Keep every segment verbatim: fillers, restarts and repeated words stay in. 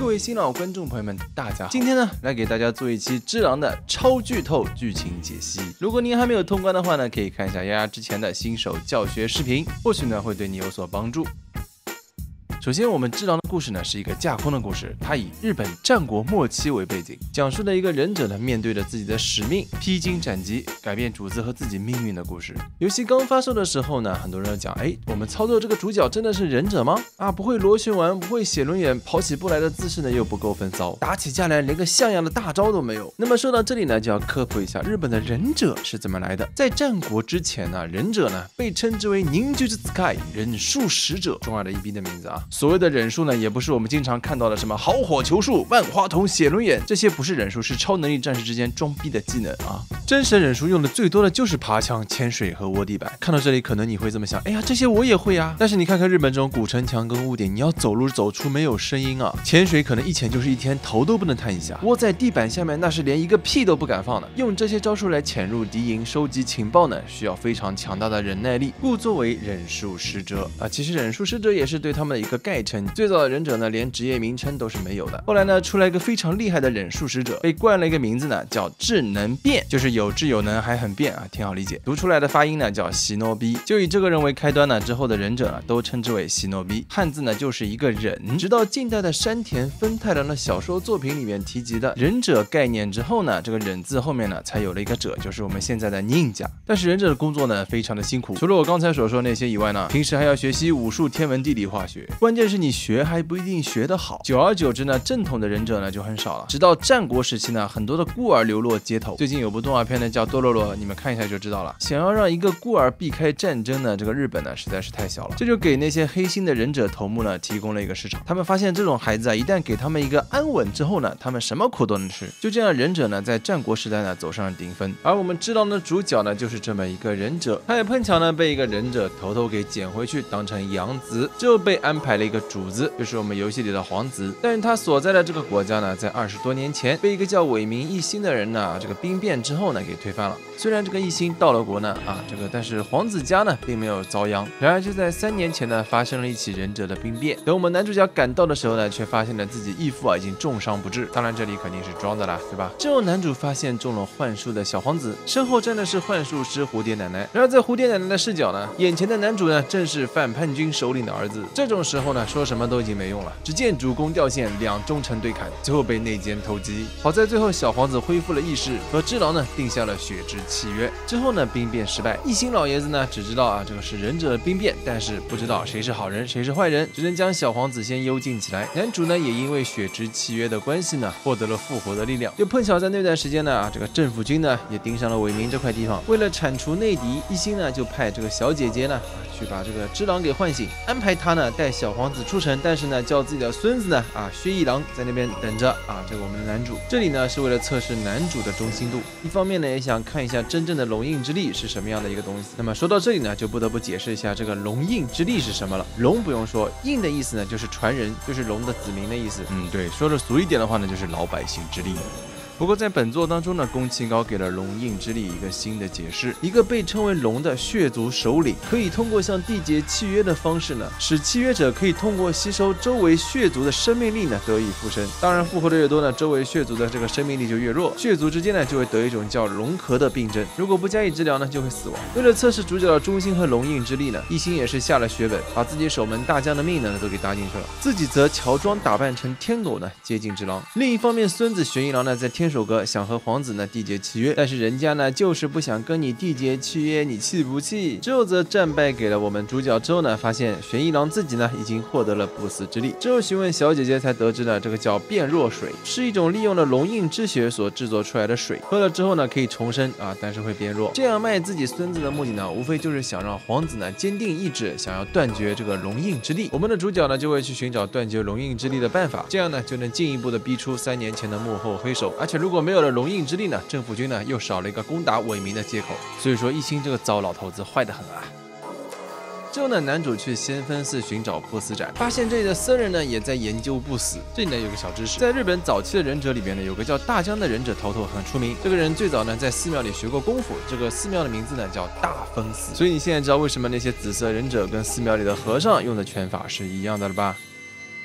各位新老观众朋友们，大家好！今天呢，来给大家做一期《只狼》的超剧透剧情解析。如果您还没有通关的话呢，可以看一下丫丫之前的新手教学视频，或许呢会对你有所帮助。 首先，我们《只狼》的故事呢是一个架空的故事，它以日本战国末期为背景，讲述了一个忍者呢面对着自己的使命，披荆斩棘，改变主子和自己命运的故事。游戏刚发售的时候呢，很多人讲，哎，我们操作这个主角真的是忍者吗？啊，不会螺旋丸，不会写轮眼，跑起步来的姿势呢又不够风骚，打起架来连个像样的大招都没有。那么说到这里呢，就要科普一下日本的忍者是怎么来的。在战国之前呢，忍者呢被称之为ninjutsu Sky 忍术使者，中二的一逼的名字啊。 所谓的忍术呢，也不是我们经常看到的什么好火球术、万花筒、写轮眼，这些不是忍术，是超能力战士之间装逼的技能啊。真神忍术用的最多的就是爬墙、潜水和窝地板。看到这里，可能你会这么想，哎呀，这些我也会啊。但是你看看日本这种古城墙跟屋顶，你要走路走出没有声音啊。潜水可能一潜就是一天，头都不能探一下。窝在地板下面，那是连一个屁都不敢放的。用这些招数来潜入敌营、收集情报呢，需要非常强大的忍耐力，故作为忍术使者啊。其实忍术使者也是对他们的一个概称。 最早的忍者呢，连职业名称都是没有的。后来呢，出来一个非常厉害的忍术使者，被冠了一个名字呢，叫智能变，就是有智有能还很变啊，挺好理解。读出来的发音呢叫西诺比，就以这个人为开端呢，之后的忍者呢都称之为西诺比。汉字呢就是一个忍。直到近代的山田芬太郎的小说作品里面提及的忍者概念之后呢，这个忍字后面呢才有了一个者，就是我们现在的忍者。但是忍者的工作呢非常的辛苦，除了我刚才所说那些以外呢，平时还要学习武术、天文、地理、化学，关键是你学还不一定学得好，久而久之呢，正统的忍者呢就很少了。直到战国时期呢，很多的孤儿流落街头。最近有部动画片呢叫《多罗罗》，你们看一下就知道了。想要让一个孤儿避开战争呢，这个日本呢实在是太小了，这就给那些黑心的忍者头目呢提供了一个市场。他们发现这种孩子啊，一旦给他们一个安稳之后呢，他们什么苦都能吃。就这样，忍者呢在战国时代呢走上了顶峰。而我们知道的主角呢就是这么一个忍者，他也碰巧呢被一个忍者偷偷给捡回去，当成养子，之后被安排了一个主子，就是我们游戏里的皇子。但是他所在的这个国家呢，在二十多年前被一个叫尾明一心的人呢，这个兵变之后呢给推翻了。虽然这个一心到了国呢啊，这个但是皇子家呢并没有遭殃。然而就在三年前呢，发生了一起忍者的兵变。等我们男主角赶到的时候呢，却发现了自己义父啊已经重伤不治。当然这里肯定是装的啦，对吧？之后男主发现中了幻术的小皇子，身后站的是幻术师蝴蝶奶奶。然而在蝴蝶奶奶的视角呢，眼前的男主呢正是反叛军首领的儿子。这种时候呢，说什么都已经没用了。只见主公掉线，两忠臣对砍，最后被内奸偷击。好在最后小皇子恢复了意识，和只狼呢定下了血之契约。之后呢，兵变失败，一心老爷子呢只知道啊这个是忍者的兵变，但是不知道谁是好人谁是坏人，只能将小皇子先幽禁起来。男主呢也因为血之契约的关系呢，获得了复活的力量。就碰巧在那段时间呢，啊这个政府军呢也盯上了尾明这块地方。为了铲除内敌，一心呢就派这个小姐姐呢去把这个只狼给唤醒，安排他呢带小皇子出城，但是呢叫自己的孙子呢啊薛一郎在那边等着啊这个我们的男主。这里呢是为了测试男主的忠心度，一方面呢也想看一下真正的龙印之力是什么样的一个东西。那么说到这里呢，就不得不解释一下这个龙印之力是什么了。龙不用说，印的意思呢就是传人，就是龙的子民的意思。嗯，对，说的俗一点的话呢，就是老百姓之力。不过在本作当中呢，宫崎高给了龙印之力一个新的解释，一个被称为龙的血族首领，可以通过像缔结契约的方式呢，使契约者可以通过吸收周围血族的生命力呢得以复生。当然复活的越多呢，周围血族的这个生命力就越弱，血族之间呢就会得一种叫融合的病症，如果不加以治疗呢就会死亡。为了测试主角的忠心和龙印之力呢，一心也是下了血本，把自己守门大将的命呢都给搭进去了，自己则乔装打扮成天狗呢接近只狼。另一方面，孙子玄一郎呢在天守阁想和皇子呢缔结契约，但是人家呢就是不想跟你缔结契约，你气不气？之后则战败给了我们主角。之后呢，发现玄一郎自己呢已经获得了不死之力。之后询问小姐姐才得知了，这个叫变弱水，是一种利用了龙印之血所制作出来的水，喝了之后呢可以重生啊，但是会变弱。这样卖自己孙子的目的呢，无非就是想让皇子呢坚定意志，想要断绝这个龙印之力。我们的主角呢就会去寻找断绝龙印之力的办法，这样呢就能进一步的逼出三年前的幕后黑手。而且如果没有了龙印之力呢，政府军呢又少了一个攻打伪名的借口。所以说一心这个糟老头子坏得很啊。之后呢，男主去仙分寺寻找不死斩，发现这里的僧人呢也在研究不死。这里呢有个小知识，在日本早期的忍者里边呢，有个叫大江的忍者头头很出名。这个人最早呢在寺庙里学过功夫，这个寺庙的名字呢叫大分寺。所以你现在知道为什么那些紫色忍者跟寺庙里的和尚用的拳法是一样的了吧？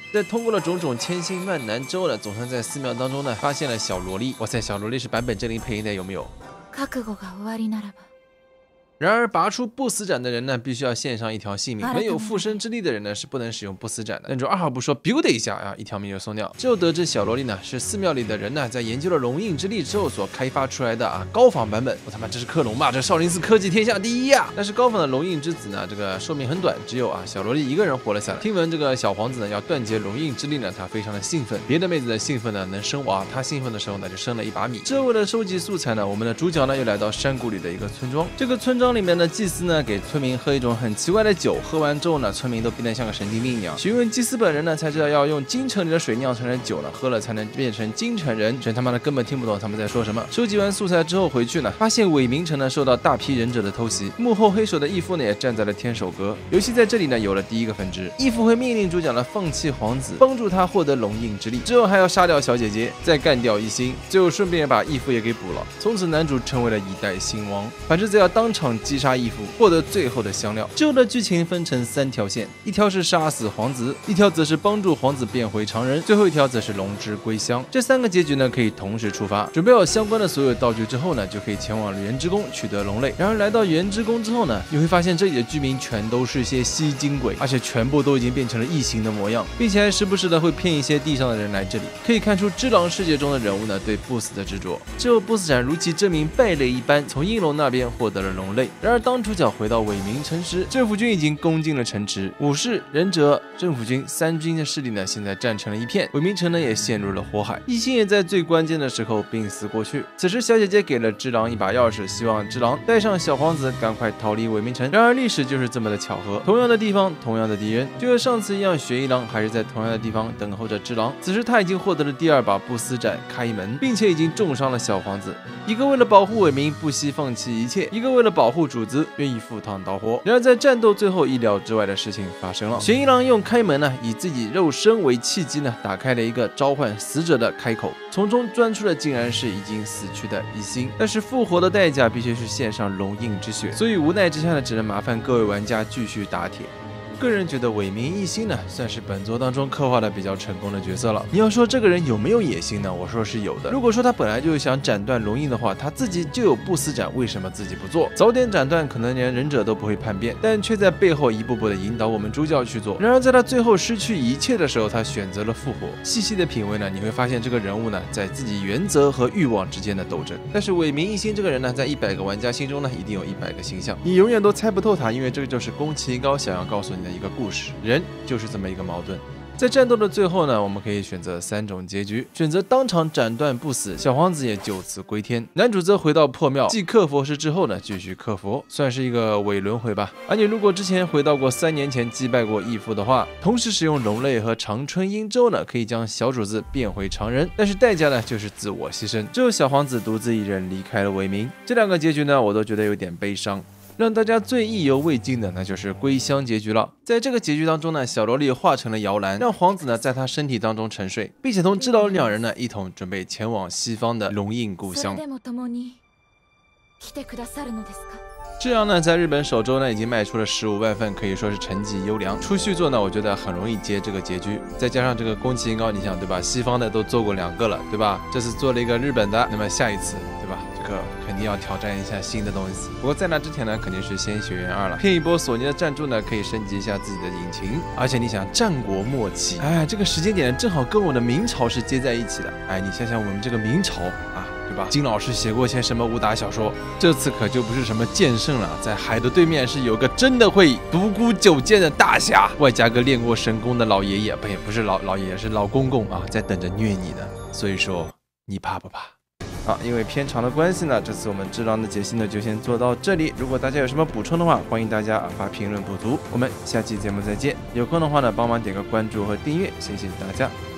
在通过了种种千辛万难之后呢，总算在寺庙当中呢发现了小萝莉。哇塞，小萝莉是坂本真绫配音的，有没有？然而，拔出不死斩的人呢，必须要献上一条性命。没有附身之力的人呢，是不能使用不死斩的。男主二话不说 ，biu 的一下啊，一条命就送掉。之后得知小萝莉呢是寺庙里的人呢，在研究了龙印之力之后所开发出来的啊高仿版本。我他妈这是克隆吧？这少林寺科技天下第一呀！但是高仿的龙印之子呢，这个寿命很短，只有啊小萝莉一个人活了下来。听闻这个小皇子呢要断绝龙印之力呢，他非常的兴奋。别的妹子的兴奋呢能生娃，他兴奋的时候呢就生了一把米。之后为了收集素材呢，我们的主角呢又来到山谷里的一个村庄。这个村庄里面的祭司呢给村民喝一种很奇怪的酒，喝完之后呢，村民都变得像个神经病一样。询问祭司本人呢，才知道要用京城里的水酿成的酒呢，喝了才能变成京城人。全他妈的根本听不懂他们在说什么。收集完素材之后回去呢，发现伪名城呢受到大批忍者的偷袭，幕后黑手的义父呢也站在了天守阁。游戏在这里呢有了第一个分支，义父会命令主角呢放弃皇子，帮助他获得龙印之力，之后还要杀掉小姐姐，再干掉一星，最后顺便把义父也给捕了。从此男主成为了一代新王，反之则要当场击杀义父，获得最后的香料。之后的剧情分成三条线，一条是杀死皇子，一条则是帮助皇子变回常人，最后一条则是龙之归乡。这三个结局呢可以同时触发。准备好相关的所有道具之后呢，就可以前往元之宫取得龙类。然而来到元之宫之后呢，你会发现这里的居民全都是些吸金鬼，而且全部都已经变成了异形的模样，并且还时不时的会骗一些地上的人来这里。可以看出只狼世界中的人物呢对不死的执着。之后不死斩如其真名败类一般，从应龙那边获得了龙类。然而当主角回到伪名城时，政府军已经攻进了城池，武士、忍者、政府军三军的势力呢，现在战成了一片。伪名城呢也陷入了火海，一心也在最关键的时候病死过去。此时小姐姐给了只狼一把钥匙，希望只狼带上小皇子赶快逃离伪名城。然而历史就是这么的巧合，同样的地方，同样的敌人，就和上次一样，雪一郎还是在同样的地方等候着只狼。此时他已经获得了第二把不死斩开门，并且已经重伤了小皇子。一个为了保护伪名不惜放弃一切，一个为了保护主子愿意赴汤蹈火。然而在战斗最后，意料之外的事情发生了。玄一郎用开门呢，以自己肉身为契机呢，打开了一个召唤死者的开口，从中钻出的竟然是已经死去的一星。但是复活的代价必须是献上龙印之血，所以无奈之下呢，只能麻烦各位玩家继续打铁。个人觉得伪名一星呢，算是本作当中刻画的比较成功的角色了。你要说这个人有没有野心呢？我说是有的。如果说他本来就想斩断龙印的话，他自己就有不死斩，为什么自己不做？早点斩断，可能连忍者都不会叛变，但却在背后一步步的引导我们主角去做。然而在他最后失去一切的时候，他选择了复活。细细的品味呢，你会发现这个人物呢，在自己原则和欲望之间的斗争。但是伪名一星这个人呢，在一百个玩家心中呢，一定有一百个形象，你永远都猜不透他，因为这个就是宫崎英高想要告诉你的一个故事，人就是这么一个矛盾。在战斗的最后呢，我们可以选择三种结局：选择当场斩断不死，小皇子也就此归天；男主则回到破庙，继克佛师之后呢，继续克佛，算是一个伪轮回吧。而你如果之前回到过三年前击败过义父的话，同时使用龙类和长春鹰舟呢，可以将小主子变回常人，但是代价呢就是自我牺牲。之后小皇子独自一人离开了伪名。这两个结局呢，我都觉得有点悲伤。让大家最意犹未尽的那就是归乡结局了。在这个结局当中呢，小萝莉化成了摇篮，让皇子呢在她身体当中沉睡，并且同知道两人呢一同准备前往西方的龙印故乡。这样呢，在日本首周呢已经卖出了十五万份，可以说是成绩优良。出续作呢，我觉得很容易接这个结局。再加上这个宫崎英高，你想对吧？西方的都做过两个了，对吧？这次做了一个日本的，那么下一次对吧？这个肯定要挑战一下新的东西。不过在那之前呢，肯定是先学员二了，骗一波索尼的赞助呢，可以升级一下自己的引擎。而且你想，战国末期，哎，这个时间点正好跟我的明朝是接在一起的。哎，你想想我们这个明朝啊。对吧？金老师写过些什么武打小说？这次可就不是什么剑圣了，在海的对面是有个真的会独孤九剑的大侠，外加个练过神功的老爷爷，不也不是老老爷爷，是老公公啊，在等着虐你呢。所以说，你怕不怕？好，因为偏长的关系呢，这次我们只狼的解析呢就先做到这里。如果大家有什么补充的话，欢迎大家发评论补足。我们下期节目再见。有空的话呢，帮忙点个关注和订阅，谢谢大家。